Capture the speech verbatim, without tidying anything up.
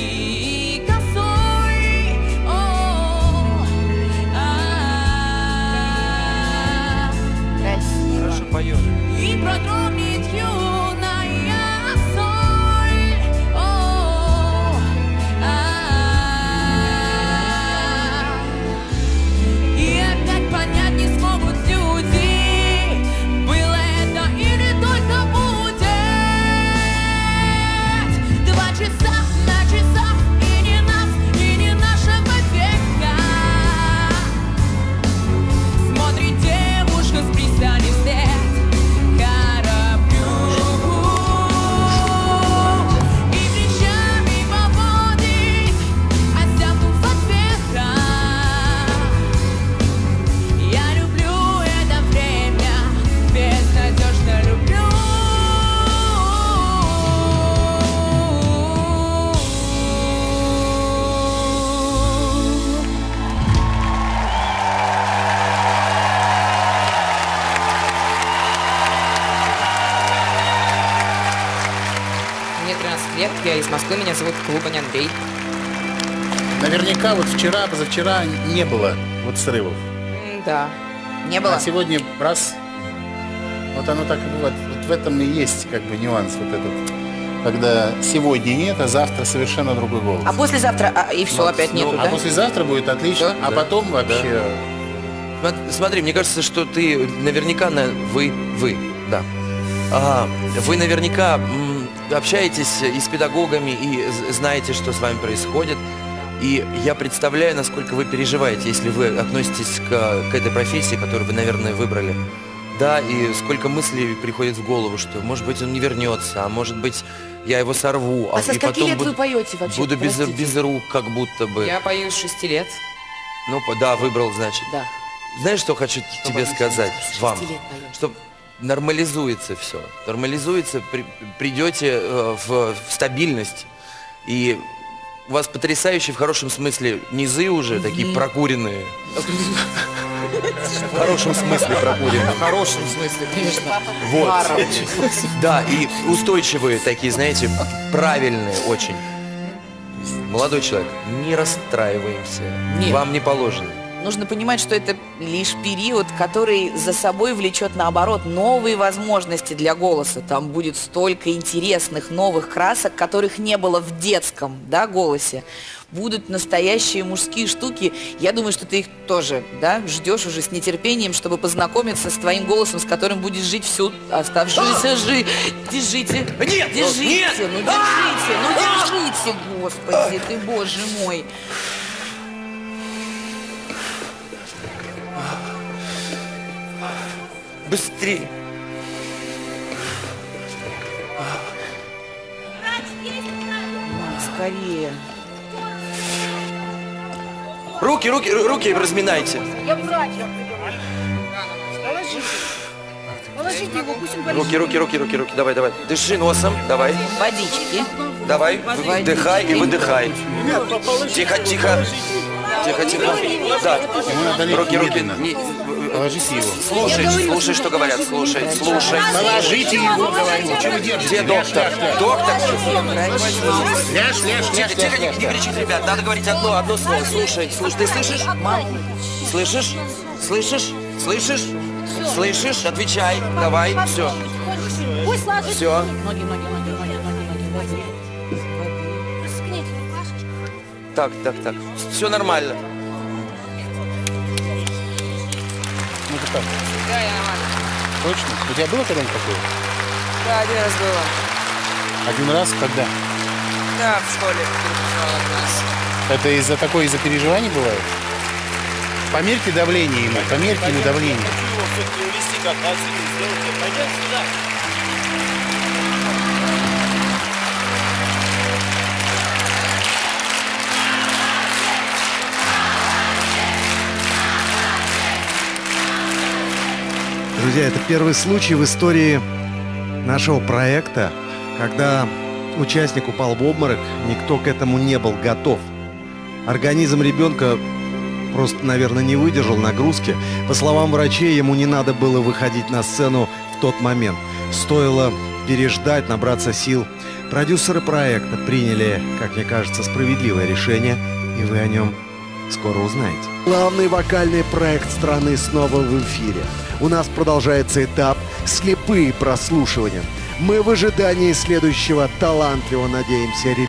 и косой. О, а, Хорошо поешь. и продрогнет юная соль. О, а, и опять понять не смогут люди, было это или только будет. Два часа на часах, и не нас, и не нашего века. Смотрит девушка с пристани вслед кораблю, и плечами поводит, озябнув от ветра. Я люблю это время, безнадежно люблю. Мне тринадцать лет, я из Москвы, меня зовут Клубань Андрей. Наверняка вот вчера, позавчера не было вот срывов. М, Да, не было. А сегодня раз, вот оно так и бывает. Вот в этом и есть как бы нюанс вот этот. Когда сегодня нет, а завтра совершенно другой голос. А послезавтра, а, и все, опять нету, А да? послезавтра будет отлично, а Да. потом вообще... Сма- Смотри, мне кажется, что ты наверняка на вы, вы, да. А, вы наверняка м, общаетесь и с педагогами, и з- знаете, что с вами происходит. И я представляю, насколько вы переживаете, если вы относитесь к, к этой профессии, которую вы, наверное, выбрали. Да, и сколько мыслей приходит в голову, что, может быть, он не вернется, а может быть, я его сорву, А со и скольки потом лет буду, вы поете вообще? буду без, Простите. без рук, как будто бы. Я пою с шести лет. Ну, по- да, выбрал, значит. Да. Знаешь, что хочу тебе сказать С вам? шести лет поем. Что нормализуется все. Нормализуется, при- придете э, в, в стабильность. И у вас потрясающие в хорошем смысле низы уже, такие прокуренные. В хорошем смысле прокуренные. В хорошем смысле, конечно. Вот. Паром. Да, и устойчивые такие, знаете, правильные очень. Молодой человек, не расстраиваемся. Нет. Вам не положено. Нужно понимать, что это лишь период, который за собой влечет, наоборот, новые возможности для голоса. Там будет столько интересных новых красок, которых не было в детском, да, голосе. Будут настоящие мужские штуки. Я думаю, что ты их тоже, да, ждешь уже с нетерпением, чтобы познакомиться с твоим голосом, с которым будешь жить всю оставшуюся жизнь. Держите. Нет, Держите. нет. Ну держите. Ну держите, Господи, ты, Боже мой. Быстрее. Скорее. Руки, руки, ру- руки разминайте. Положите его, пусть он Руки, руки, руки, руки, руки. Давай, давай. Дыши носом. Давай. Водички. Давай. Вдыхай и выдыхай. Тихо, тихо. Тихо, тихо. Да. Ему надо лечь Руки, руки. медленно. Не- Положите его. Слушай, слушай, что говорят. Слушай, слушай. Положите его, говорю. Чего вы держите? Где доктор? Доктор? Ляжь, ляжь, Тихо, ляжь, тихо, ляжь, не, ляжь. не кричите, ребят. Надо говорить одно, одно слово. Слушай, слушай. Ты слышишь? Слышишь? Слышишь? Слышишь? Слышишь? Отвечай. Давай. Все. Пусть ложится. Все. Ноги, ноги, ноги, ноги, ноги, ноги. Рискните, Пашечка. Так, так, так. Все нормально. Ну ты как? Да, я нормально. Точно? У тебя было когда-нибудь такое? Да, один раз было. Один раз? Когда? Да, в школе переписала один раз. Это из-за такой, из-за переживаний бывает? Померьте давление ему, померьте ему давление. Друзья, это первый случай в истории нашего проекта, когда участник упал в обморок, никто к этому не был готов. Организм ребенка просто, наверное, не выдержал нагрузки. По словам врачей, ему не надо было выходить на сцену в тот момент. Стоило переждать, набраться сил, Продюсеры проекта приняли, как мне кажется, справедливое решение, и вы о нем скоро узнаете. Главный вокальный проект страны снова в эфире. У нас продолжается этап «Слепые прослушивания». Мы в ожидании следующего талантливого, надеемся,